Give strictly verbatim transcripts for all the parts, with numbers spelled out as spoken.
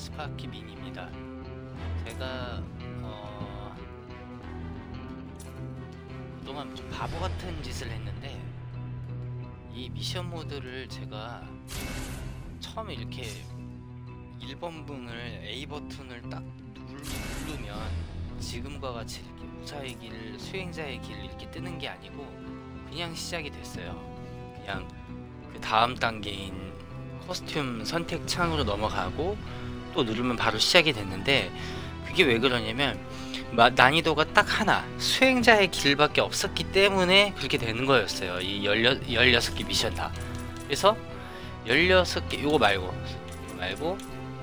스파키민입니다. 제가 어... 그동안 좀 바보 같은 짓을 했는데, 이 미션 모드를 제가 처음에 이렇게 일 번붕을 A 버튼을 딱 누르면 지금과 같이 이렇게 무사의 길, 수행자의 길 이렇게 뜨는 게 아니고 그냥 시작이 됐어요. 그냥 그 다음 단계인 커스튬 선택 창으로 넘어가고 또 누르면 바로 시작이 됐는데, 그게 왜 그러냐면 난이도가 딱 하나, 수행자의 길밖에 없었기 때문에 그렇게 되는 거였어요. 이 열여섯 개 미션 다. 그래서 열여섯 개, 요거 말고 이거 말고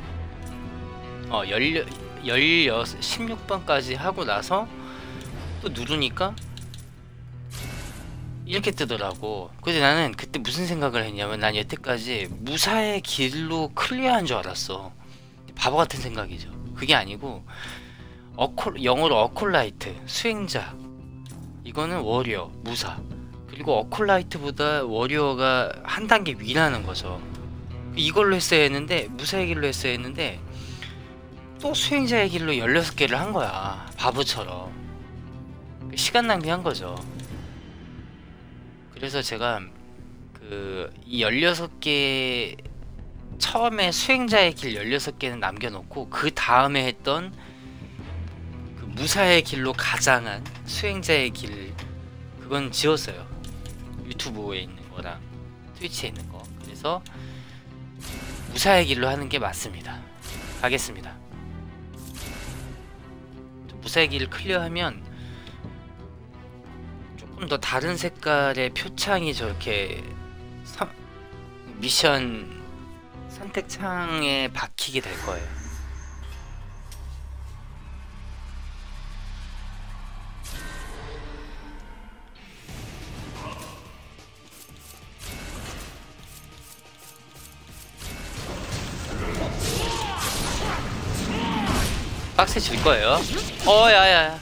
어 열여 십육 번까지 하고 나서 또 누르니까 이렇게 뜨더라고. 근데 나는 그때 무슨 생각을 했냐면, 난 여태까지 무사의 길로 클리어한 줄 알았어. 바보 같은 생각이죠. 그게 아니고 어콜, 영어로 어콜라이트, 수행자, 이거는 워리어, 무사, 그리고 어콜라이트보다 워리어가 한 단계 위라는 거죠. 이걸로 했어야 했는데, 무사의 길로 했어야 했는데 또 수행자의 길로 열여섯 개를 한 거야. 바보처럼. 시간 낭비한 거죠. 그래서 제가 그 이 열여섯 개, 처음에 수행자의 길 열여섯 개는 남겨놓고 그 다음에 했던 그 무사의 길로 가장한 수행자의 길, 그건 지웠어요. 유튜브에 있는 거랑 트위치에 있는 거. 그래서 무사의 길로 하는 게 맞습니다. 가겠습니다. 무사의 길을 클리어하면 조금 더 다른 색깔의 표창이 저렇게 서, 미션 선택창에 박히게 될 거예요. 빡세질 거예요. 어, 야야야.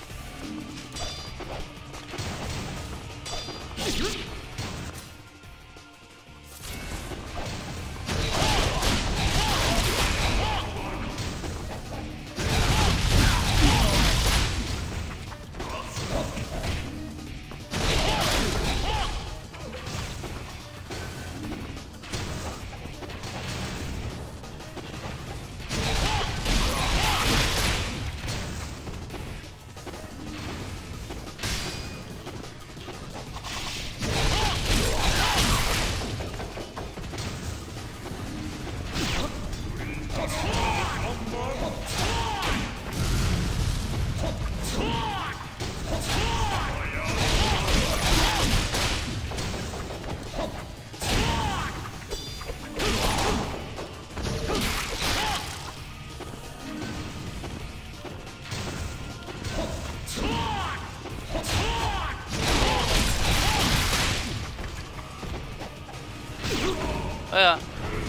야.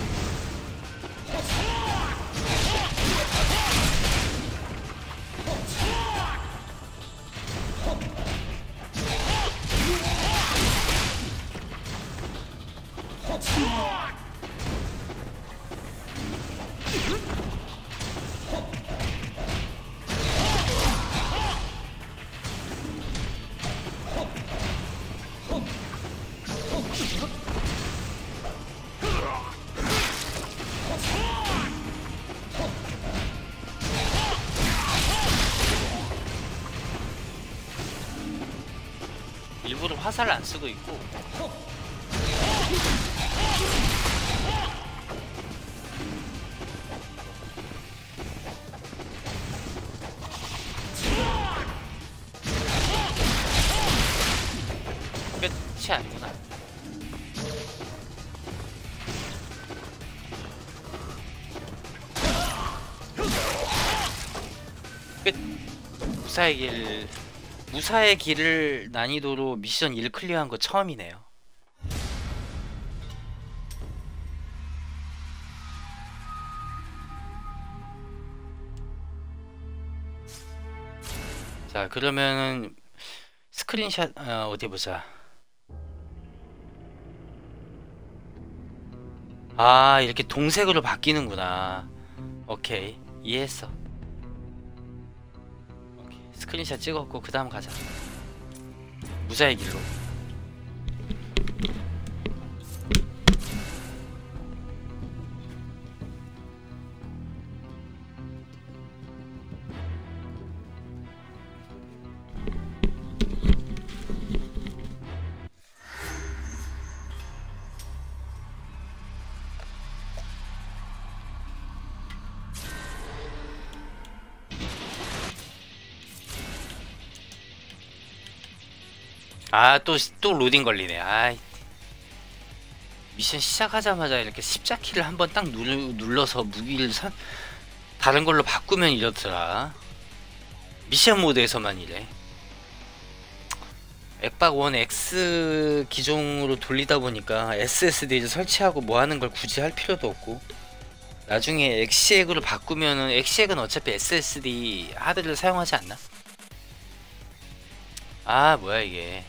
일부러 화살을 안 쓰고 있고. 끝이 아니구나. 끝. 무사의 길, 무사의 길을 난이도로 미션 일 클리어한 거 처음이네요. 자, 그러면은 스크린샷 어, 어디 보자. 아, 이렇게 동색으로 바뀌는구나. 오케이, 이해했어. 오케이, 스크린샷 찍었고 그 다음 가자. 무사의 길로. 아, 또, 또 로딩 걸리네. 아이. 미션 시작하자마자 이렇게 십자키를 한번 딱 눌, 눌러서 무기를 사, 다른 걸로 바꾸면 이렇더라. 미션 모드에서만 이래. 엑박 원 X 기종으로 돌리다 보니까 에스에스디를 설치하고 뭐 하는 걸 굳이 할 필요도 없고, 나중에 엑시엑으로 바꾸면은 엑시엑은 어차피 에스에스디 하드를 사용하지 않나? 아, 뭐야 이게.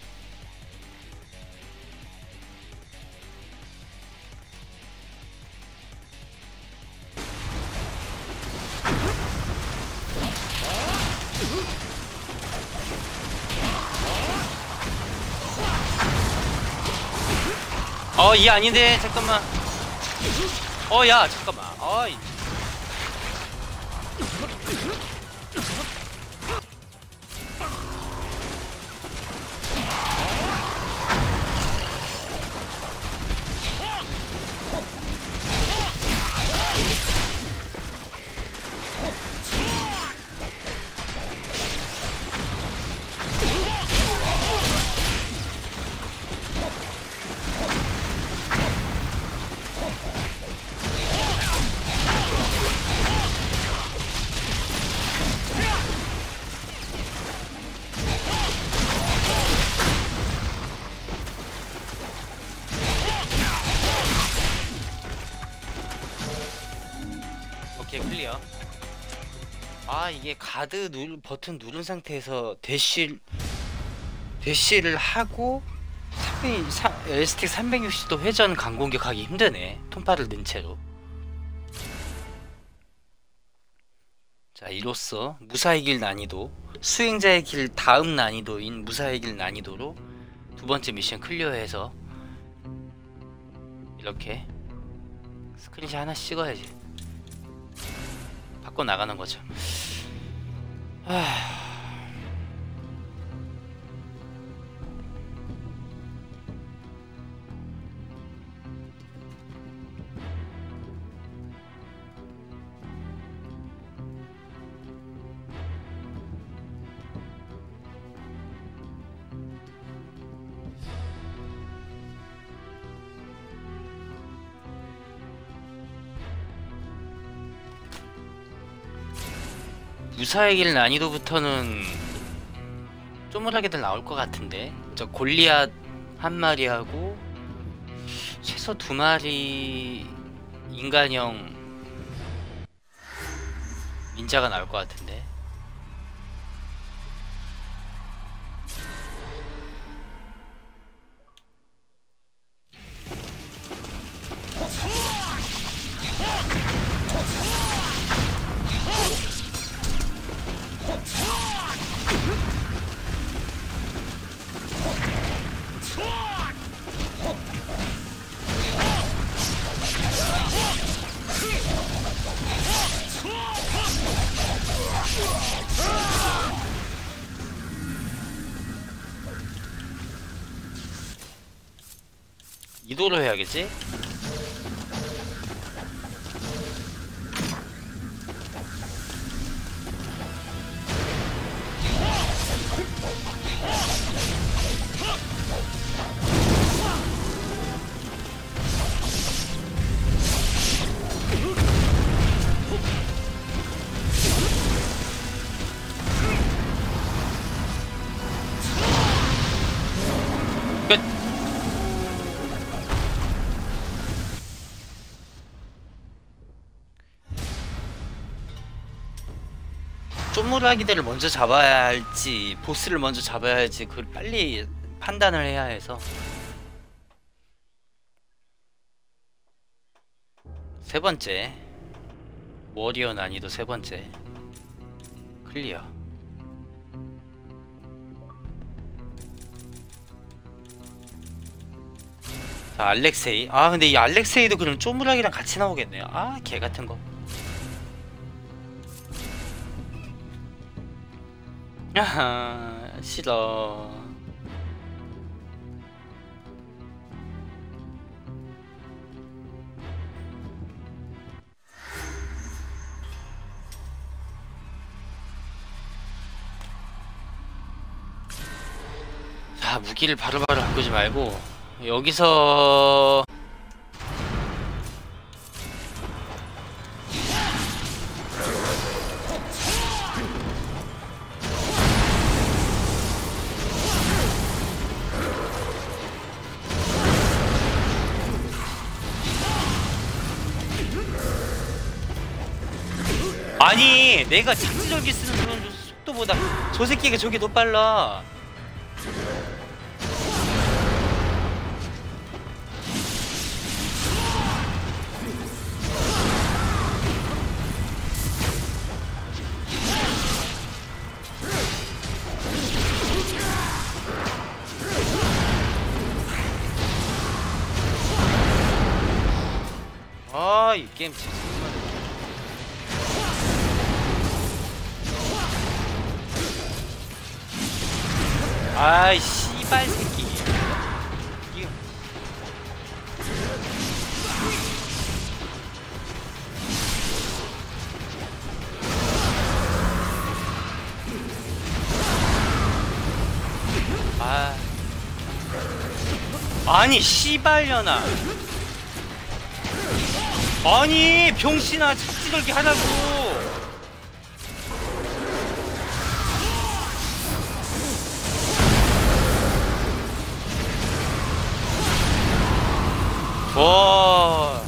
어, 이 아닌데. 잠깐만. 어, 야, 잠깐만. 어이. 오케이, 클리어. 아, 이게 가드 누, 버튼 누른 상태에서 대쉬 대쉬를 하고 엘스틱 삼백육십 도 회전 강공격하기 힘드네, 톤파를 넣은 채로. 자, 이로써 무사의 길 난이도, 수행자의 길 다음 난이도인 무사의 길 난이도로 두 번째 미션 클리어해서 이렇게 스크린샷 하나씩 찍어야지. 바꿔 나가는 거죠. 하... 무사의 길 난이도부터는 쪼물하게들 나올 것 같은데, 저 골리앗 한 마리하고 최소 두 마리 인간형 닌자가 나올 것 같은데. 이도로 해야겠지? 끝! 쪼무라기들을 먼저 잡아야 할지 보스를 먼저 잡아야 할지 그걸 빨리 판단을 해야 해서. 세 번째 워리어 난이도 세 번째 클리어. 자, 알렉세이. 아 근데 이 알렉세이도 그럼 쪼무락이랑 같이 나오겠네요. 아 개같은거. 아하 싫어. 자, 무기를 바로바로 바꾸지 말고 여기서 아니 내가 착지절기 쓰는 그런 속도보다 저 새끼가 저게 더 빨라. 아, 이 게임 진짜 아이 씨발 새끼. 이거 아 아니 씨발려나. 아니 병신아 착지걸기 하자고. 와.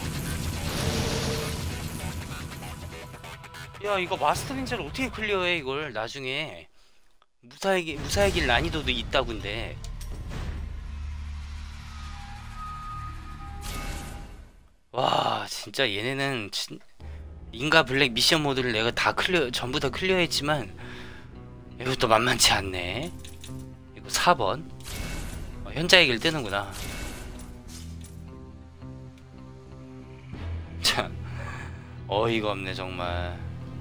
야 이거 마스터 닌자를 어떻게 클리어해 이걸 나중에. 무사의 길, 무사의 길 난이도도 있다 근데. 와 진짜 얘네는 진... 인가 블랙 미션 모드를 내가 다 클리어 전부 다 클리어했지만 이것도 만만치 않네. 이거 사 번 어, 현자의 길 뜨는구나. 참 어이가 없네 정말.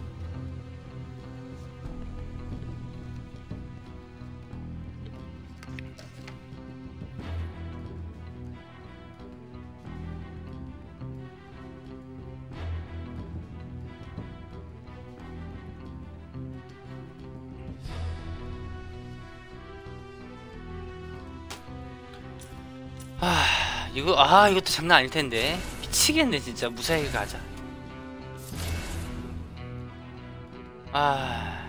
아 이거 아 이것도 장난 아닐 텐데. 미치겠네 진짜. 무사히 가자. 아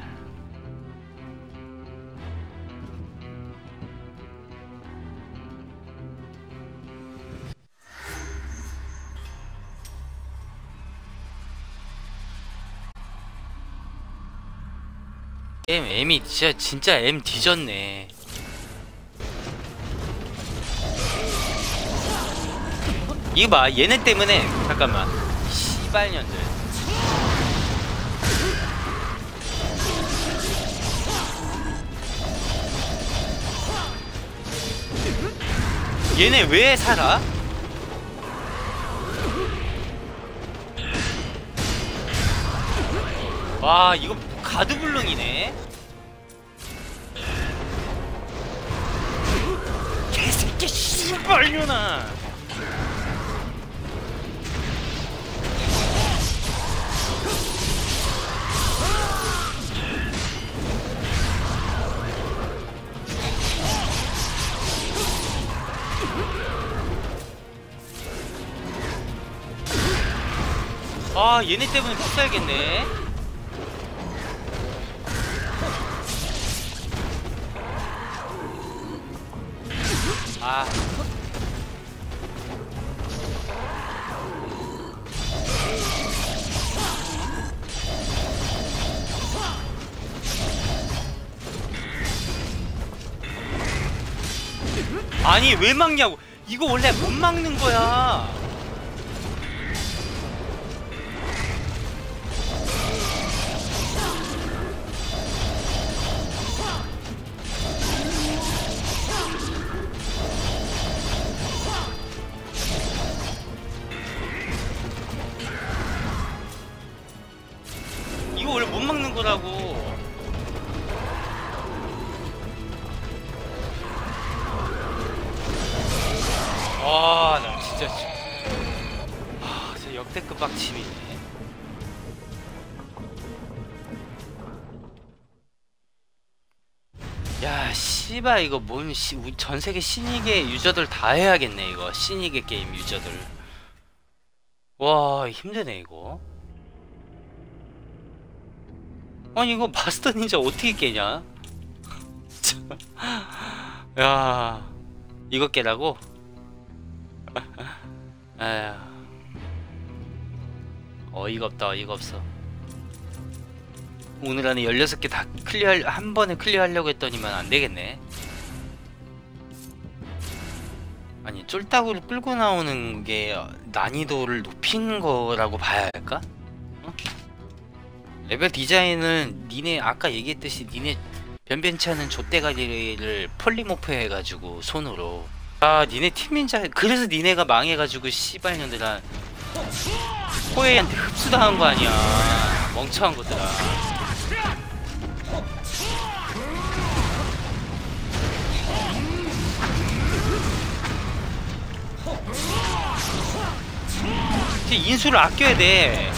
게임 M이 진짜 진짜 M 뒤졌네. 이거 봐 얘네 때문에. 잠깐만 씨발년들. 얘네 왜 살아? 와 이거 가두불능이네. 개새끼 씨발년아. 아 얘네 때문에 못 살겠네. 아 아니 왜 막냐고. 이거 원래 못 막는 거야. 거라고. 아, 나 진짜 아, 진짜 역대급 빡침이네. 야, 씨발 이거 뭔 씨, 전 세계 신이계 유저들 다 해야겠네 이거. 신이계 게임 유저들. 와, 힘드네 이거. 아니 이거 마스터 닌자 어떻게 깨냐? 야, 이거 깨라고? 에휴, 어이가 없다, 어이가 없어. 오늘 안에 열여섯 개 다 클리어, 한 번에 클리어 하려고 했더니만 안 되겠네. 아니, 쫄따구를 끌고 나오는 게 난이도를 높인 거라고 봐야 할까? 어? 레벨 디자인은 니네 아까 얘기했듯이 니네 변변치 않은 좆대가리를 폴리모프 해가지고 손으로. 아, 니네 팀민자, 그래서 니네가 망해가지고 씨발년들아 호에이한테 흡수당한 거 아니야. 멍청한 것들아. 인수를 아껴야 돼.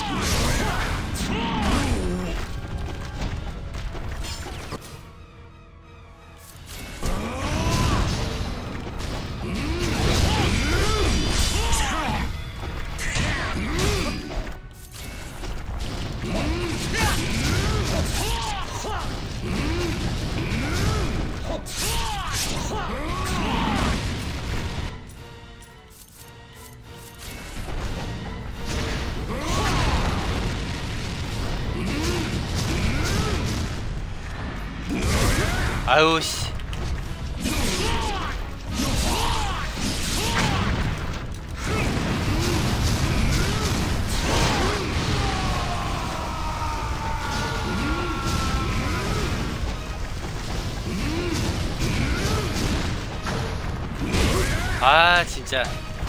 아유 씨. 아 진짜.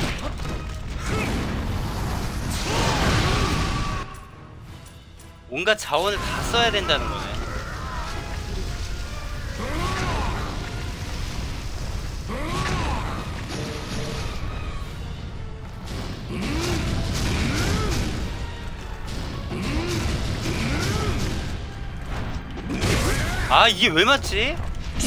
온갖 자원을 다 써야 된다는 거네. 아 이게 왜 맞지?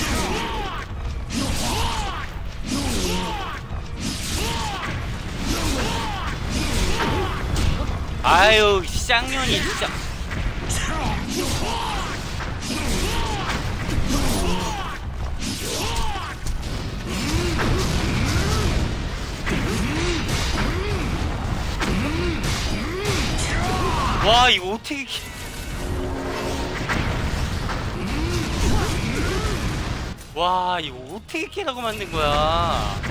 아유 쌍년이 진짜. 와 이거 어떻게 와 이거 어떻게 깨라고 만든 거야.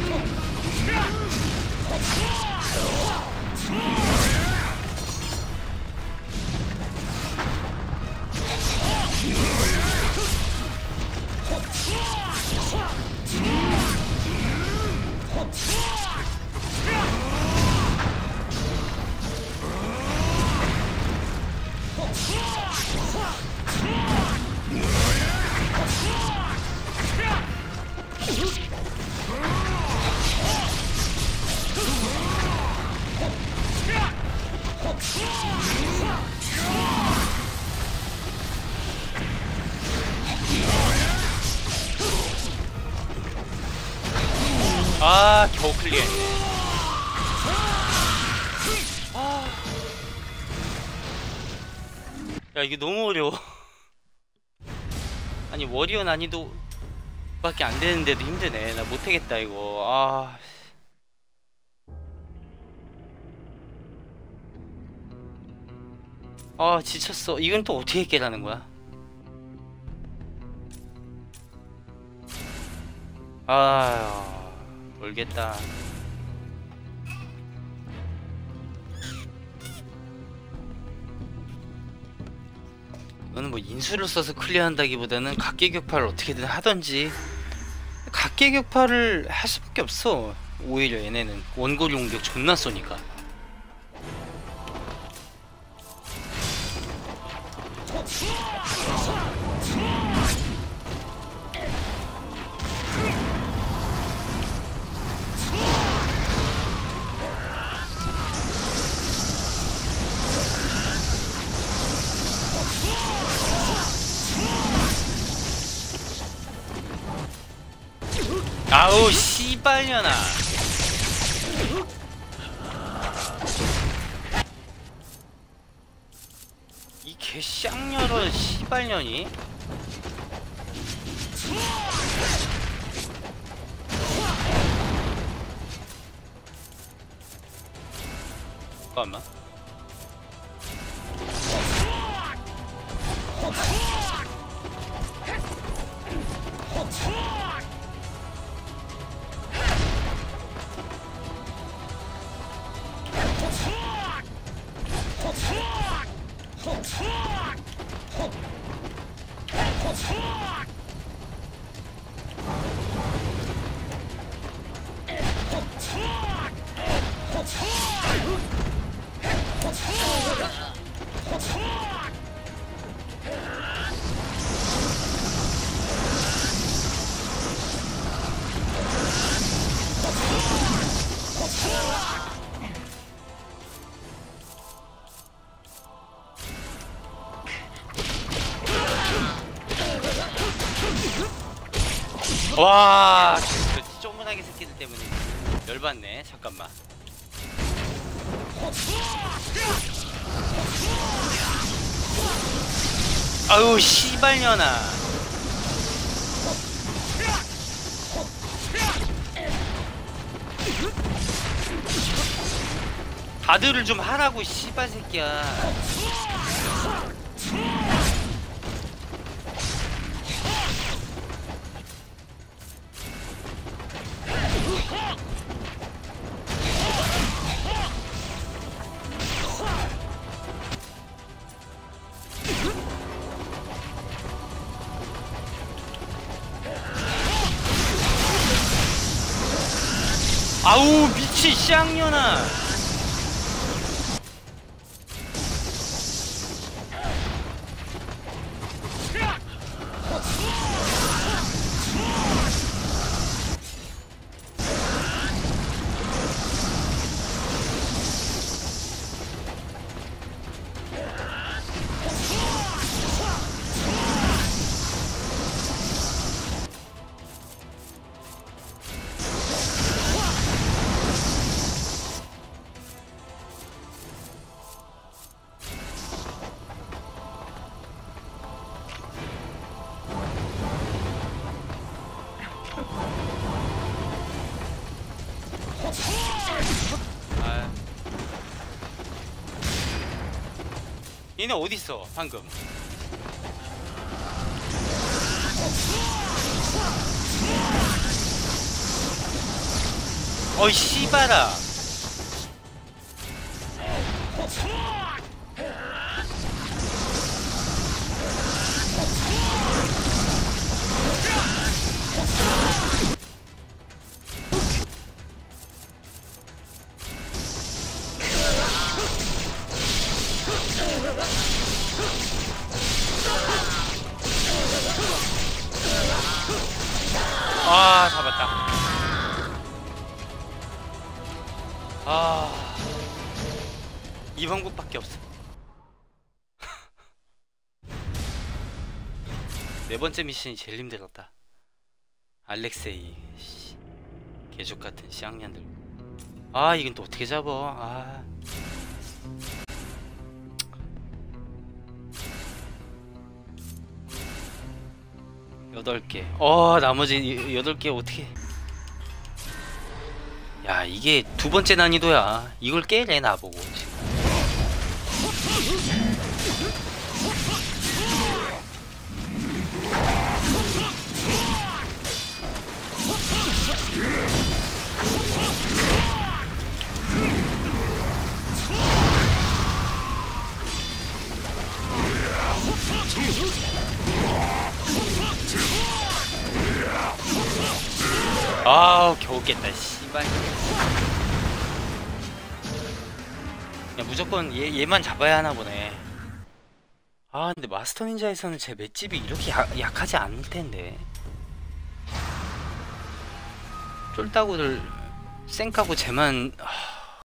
아 겨우 클리어했네. 아... 야 이게 너무 어려워. 아니 워리어 난이도 밖에 안 되는데도 힘드네. 나 못하겠다 이거. 아... 아 지쳤어. 이건 또 어떻게 깨라는 거야? 아휴 모르겠다. 너는 뭐 인수를 써서 클리어한다기보다는 각계격파를 어떻게든 하던지. 각계격파를 할 수밖에 없어. 오히려 얘네는 원거리 공격 존나 쏘니까. 아우 씨발년아. 이 개쌍녀런 씨발년이. 잠깐만. 와, 저 쪼문하게 새끼들 때문에 열받네. 잠깐만. 아우 씨발년아. 다들을 좀 하라고 씨발 새끼야. 아우 미친 쌍년아. 아. 얘네 어딨어 방금. 어이 씨발아. 아 잡았다. 아 이 방법밖에 없어. 네 번째 미션이 제일 힘들었다. 알렉세이 씨, 개족같은 쌍년들. 아 이건 또 어떻게 잡아. 아 여덟 개. 어 나머지 여덟 개 어떻게. 야 이게 두 번째 난이도야. 이걸 깨래 나보고 지금. 아우 겨우 깼다 씨발. 야 무조건 얘, 얘만 잡아야 하나 보네. 아 근데 마스터 닌자에서는 제 맷집이 이렇게 약, 약하지 않을 텐데. 쫄따구들 쌩까고 쟤만 아,